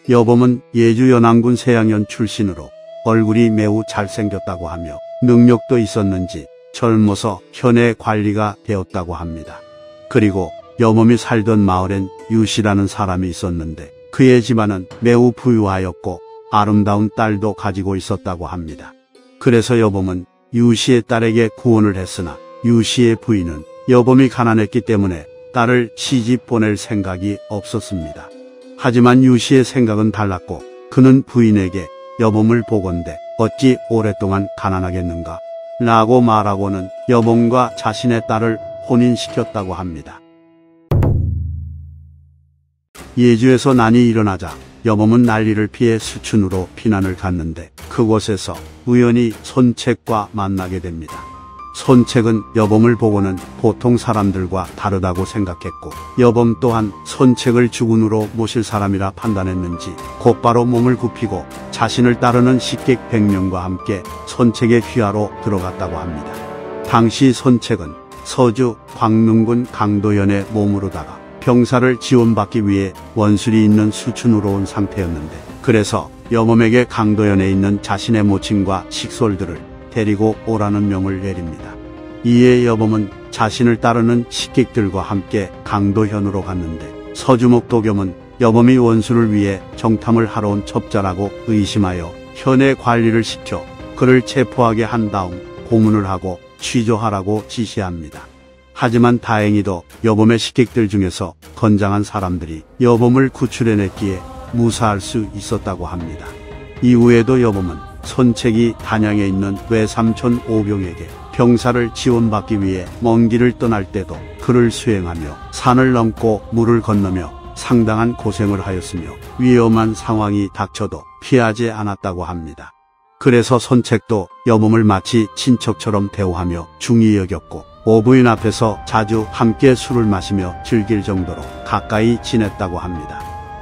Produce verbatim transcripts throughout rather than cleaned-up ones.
여범은 예주 연안군 세양현 출신으로 얼굴이 매우 잘생겼다고 하며 능력도 있었는지 젊어서 현의 관리가 되었다고 합니다. 그리고 여범이 살던 마을엔 유씨라는 사람이 있었는데 그의 집안은 매우 부유하였고 아름다운 딸도 가지고 있었다고 합니다. 그래서 여범은 유씨의 딸에게 구원을 했으나 유씨의 부인은 여범이 가난했기 때문에 딸을 시집 보낼 생각이 없었습니다. 하지만 유씨의 생각은 달랐고 그는 부인에게 여범을 보건대 어찌 오랫동안 가난하겠는가 라고 말하고는 여범과 자신의 딸을 혼인시켰다고 합니다. 예주에서 난이 일어나자 여범은 난리를 피해 수춘으로 피난을 갔는데 그곳에서 우연히 손책과 만나게 됩니다. 손책은 여범을 보고는 보통 사람들과 다르다고 생각했고 여범 또한 손책을 주군으로 모실 사람이라 판단했는지 곧바로 몸을 굽히고 자신을 따르는 식객 백 명과 함께 손책의 휘하로 들어갔다고 합니다. 당시 손책은 서주 광릉군 강도현에 머무르다가 병사를 지원받기 위해 원술이 있는 수춘으로 온 상태였는데 그래서 여범에게 강도현에 있는 자신의 모친과 식솔들을 데리고 오라는 명을 내립니다. 이에 여범은 자신을 따르는 식객들과 함께 강도현으로 갔는데 서주목 도겸은 여범이 원수를 위해 정탐을 하러 온 첩자라고 의심하여 현의 관리를 시켜 그를 체포하게 한 다음 고문을 하고 취조하라고 지시합니다. 하지만 다행히도 여범의 식객들 중에서 건장한 사람들이 여범을 구출해냈기에 무사할 수 있었다고 합니다. 이후에도 여범은 손책이 단양에 있는 외삼촌 오병에게 병사를 지원받기 위해 먼 길을 떠날 때도 그를 수행하며 산을 넘고 물을 건너며 상당한 고생을 하였으며 위험한 상황이 닥쳐도 피하지 않았다고 합니다. 그래서 손책도 여범을 마치 친척처럼 대우하며 중히 여겼고 오부인 앞에서 자주 함께 술을 마시며 즐길 정도로 가까이 지냈다고 합니다.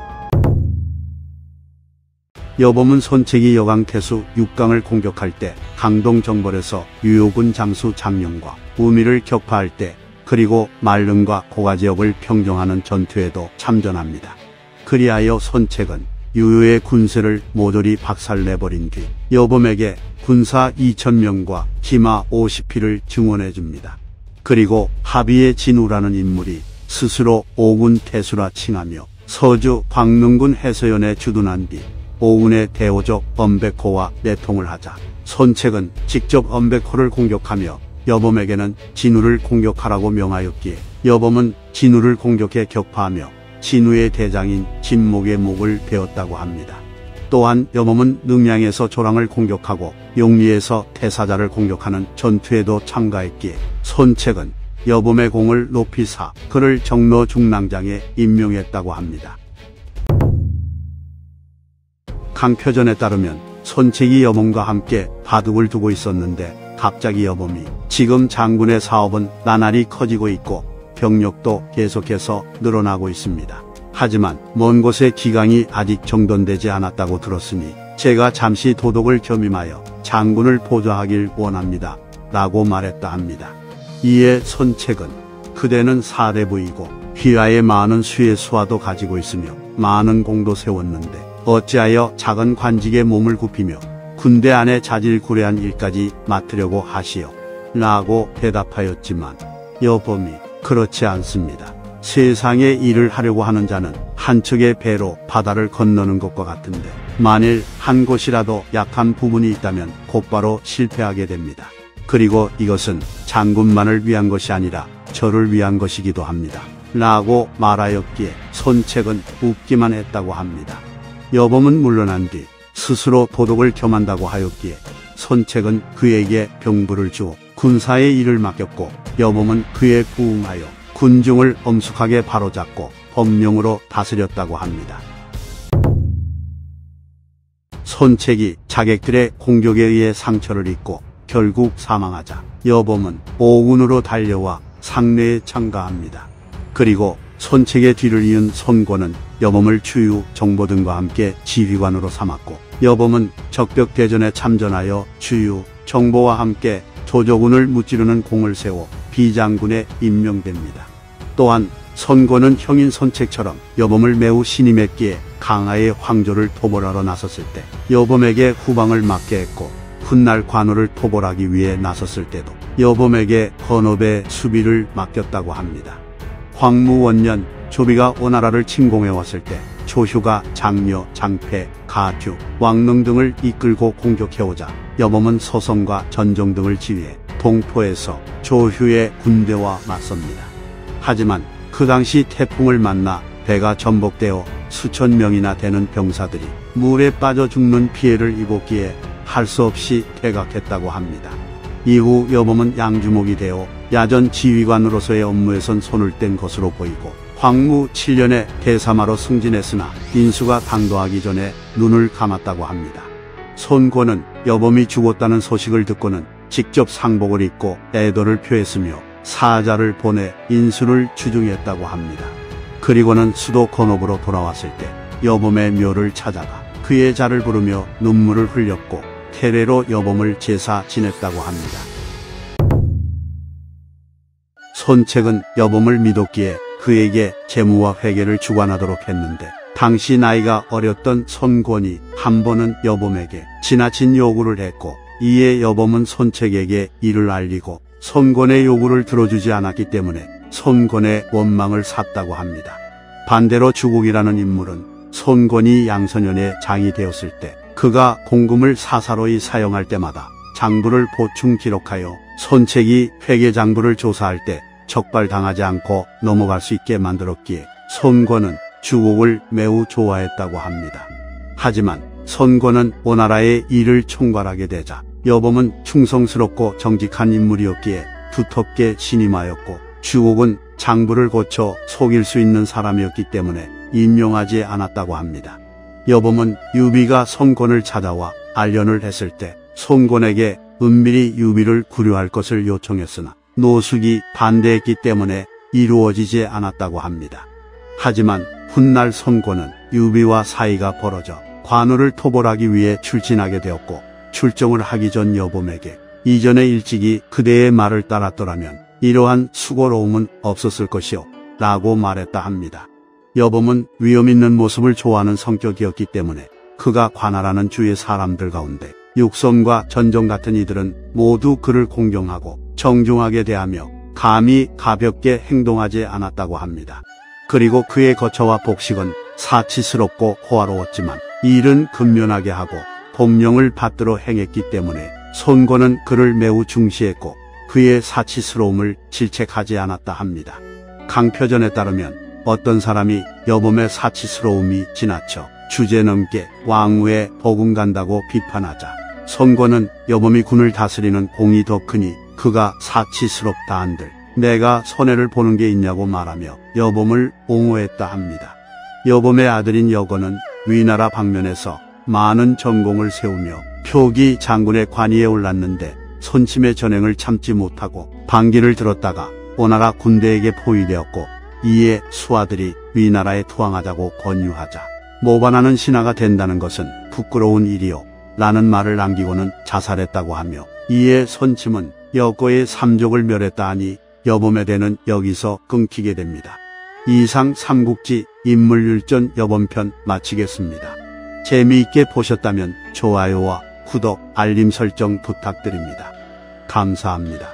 여범은 손책이 여강태수 육강을 공격할 때 강동정벌에서 유효군 장수 장령과 우미를 격파할 때 그리고 말릉과 고가 지역을 평정하는 전투에도 참전합니다. 그리하여 손책은 유효의 군세를 모조리 박살내버린 뒤 여범에게 군사 이천 명과 기마 오십匹를 증원해줍니다. 그리고 하비의 진우라는 인물이 스스로 오군 태수라 칭하며 서주 광릉군 해서연에 주둔한 뒤 오군의 대오적 엄백호와 내통을 하자 손책은 직접 엄백호를 공격하며 여범에게는 진우를 공격하라고 명하였기에 여범은 진우를 공격해 격파하며 진우의 대장인 진목의 목을 베었다고 합니다. 또한 여범은 능량에서 조랑을 공격하고 용리에서 태사자를 공격하는 전투에도 참가했기에 손책은 여범의 공을 높이 사 그를 정로 중랑장에 임명했다고 합니다. 강표전에 따르면 손책이 여범과 함께 바둑을 두고 있었는데 갑자기 여범이 지금 장군의 사업은 나날이 커지고 있고 병력도 계속해서 늘어나고 있습니다. 하지만 먼 곳의 기강이 아직 정돈되지 않았다고 들었으니 제가 잠시 도독을 겸임하여 장군을 보좌하길 원합니다. 라고 말했다 합니다. 이에 손책은 그대는 사대부이고 휘하에 많은 수의 수하도 가지고 있으며 많은 공도 세웠는데 어찌하여 작은 관직에 몸을 굽히며 군대 안에 자질구레한 일까지 맡으려고 하시오? 라고 대답하였지만 여범이 그렇지 않습니다. 세상에 일을 하려고 하는 자는 한 척의 배로 바다를 건너는 것과 같은데 만일 한 곳이라도 약한 부분이 있다면 곧바로 실패하게 됩니다. 그리고 이것은 장군만을 위한 것이 아니라 저를 위한 것이기도 합니다. 라고 말하였기에 손책은 웃기만 했다고 합니다. 여범은 물러난 뒤 스스로 도독을 겸한다고 하였기에 손책은 그에게 병부를 주어 군사의 일을 맡겼고 여범은 그에 부응하여 군중을 엄숙하게 바로잡고 법령으로 다스렸다고 합니다. 손책이 자객들의 공격에 의해 상처를 입고 결국 사망하자 여범은 오군으로 달려와 상례에 참가합니다. 그리고 손책의 뒤를 이은 손권은 여범을 추유, 정보 등과 함께 지휘관으로 삼았고 여범은 적벽대전에 참전하여 추유, 정보와 함께 조조군을 무찌르는 공을 세워 비장군에 임명됩니다. 또한 손권은 형인 손책처럼 여범을 매우 신이 맺기에 강하의 황조를 토벌하러 나섰을 때 여범에게 후방을 맞게 했고, 훗날 관우를 토벌하기 위해 나섰을 때도 여범에게 건업의 수비를 맡겼다고 합니다. 황무원년 조비가 오나라를 침공해 왔을 때 조휴가 장려, 장패, 가규, 왕릉 등을 이끌고 공격해오자 여범은 소성과 전종 등을 지휘해 동포에서 조휴의 군대와 맞섭니다. 하지만 그 당시 태풍을 만나 배가 전복되어 수천 명이나 되는 병사들이 물에 빠져 죽는 피해를 입었기에 할 수 없이 퇴각했다고 합니다. 이후 여범은 양주목이 되어 야전 지휘관으로서의 업무에선 손을 뗀 것으로 보이고, 황무 칠 년에 대사마로 승진했으나 인수가 당도하기 전에 눈을 감았다고 합니다. 손권은 여범이 죽었다는 소식을 듣고는 직접 상복을 입고 애도를 표했으며 사자를 보내 인수를 추중했다고 합니다. 그리고는 수도 건업으로 돌아왔을 때 여범의 묘를 찾아가 그의 자를 부르며 눈물을 흘렸고 태례로 여범을 제사 지냈다고 합니다. 손책은 여범을 믿었기에 그에게 재무와 회계를 주관하도록 했는데, 당시 나이가 어렸던 손권이 한 번은 여범에게 지나친 요구를 했고, 이에 여범은 손책에게 이를 알리고 손권의 요구를 들어주지 않았기 때문에 손권의 원망을 샀다고 합니다. 반대로 주국이라는 인물은 손권이 양선년의 장이 되었을 때 그가 공금을 사사로이 사용할 때마다 장부를 보충 기록하여 손책이 회계장부를 조사할 때 적발당하지 않고 넘어갈 수 있게 만들었기에 손권은 주국을 매우 좋아했다고 합니다. 하지만 손권은 오나라의 일을 총괄하게 되자 여범은 충성스럽고 정직한 인물이었기에 두텁게 신임하였고, 주국은 장부를 고쳐 속일 수 있는 사람이었기 때문에 임용하지 않았다고 합니다. 여범은 유비가 손권을 찾아와 알련을 했을 때 손권에게 은밀히 유비를 구류할 것을 요청했으나 노숙이 반대했기 때문에 이루어지지 않았다고 합니다. 하지만 훗날 손권은 유비와 사이가 벌어져 관우를 토벌하기 위해 출진하게 되었고, 출정을 하기 전 여범에게 이전에 일찍이 그대의 말을 따랐더라면 이러한 수고로움은 없었을 것이요 라고 말했다 합니다. 여범은 위험 있는 모습을 좋아하는 성격이었기 때문에 그가 관하라는 주의 사람들 가운데 육성과 전종 같은 이들은 모두 그를 공경하고 정중하게 대하며 감히 가볍게 행동하지 않았다고 합니다. 그리고 그의 거처와 복식은 사치스럽고 호화로웠지만 일은 근면하게 하고 법령을 받들어 행했기 때문에 손권은 그를 매우 중시했고 그의 사치스러움을 질책하지 않았다 합니다. 강표전에 따르면 어떤 사람이 여범의 사치스러움이 지나쳐 주제넘게 왕후에 버금간다고 비판하자 손권은 여범이 군을 다스리는 공이 더 크니 그가 사치스럽다 한들 내가 손해를 보는 게 있냐고 말하며 여범을 옹호했다 합니다. 여범의 아들인 여건은 위나라 방면에서 많은 전공을 세우며 표기 장군의 관위에 올랐는데 손침의 전행을 참지 못하고 반기를 들었다가 오나라 군대에게 포위되었고, 이에 수하들이 위나라에 투항하자고 권유하자 모반하는 신하가 된다는 것은 부끄러운 일이요 라는 말을 남기고는 자살했다고 하며, 이에 손침은 여거의 삼족을 멸했다 하니 여범의 대는 여기서 끊기게 됩니다. 이상 삼국지 인물율전 여범편 마치겠습니다. 재미있게 보셨다면 좋아요와 구독, 알림 설정 부탁드립니다. 감사합니다.